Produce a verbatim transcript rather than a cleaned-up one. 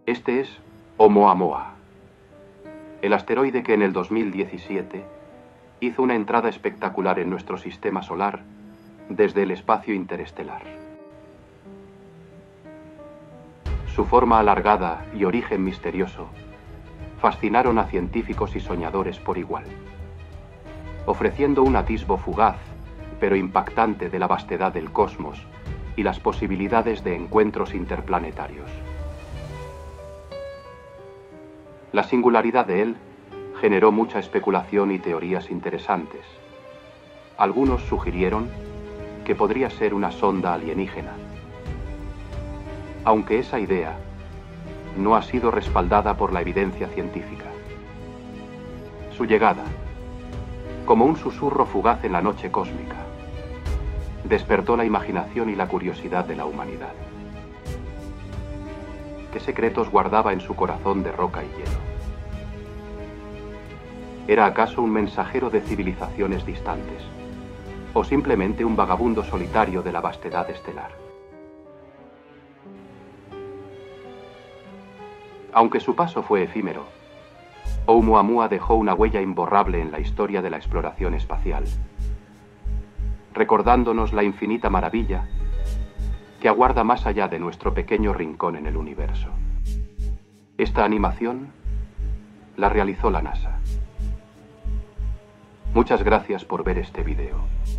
Este es Oumuamua, el asteroide que en el dos mil diecisiete hizo una entrada espectacular en nuestro sistema solar desde el espacio interestelar. Su forma alargada y origen misterioso fascinaron a científicos y soñadores por igual, ofreciendo un atisbo fugaz pero impactante de la vastedad del cosmos y las posibilidades de encuentros interplanetarios. La singularidad de él generó mucha especulación y teorías interesantes. Algunos sugirieron que podría ser una sonda alienígena, aunque esa idea no ha sido respaldada por la evidencia científica. Su llegada, como un susurro fugaz en la noche cósmica, despertó la imaginación y la curiosidad de la humanidad. ¿Qué secretos guardaba en su corazón de roca y hielo? ¿Era acaso un mensajero de civilizaciones distantes? ¿O simplemente un vagabundo solitario de la vastedad estelar? Aunque su paso fue efímero, Oumuamua dejó una huella imborrable en la historia de la exploración espacial, recordándonos la infinita maravilla que aguarda más allá de nuestro pequeño rincón en el universo. Esta animación la realizó la NASA. Muchas gracias por ver este video.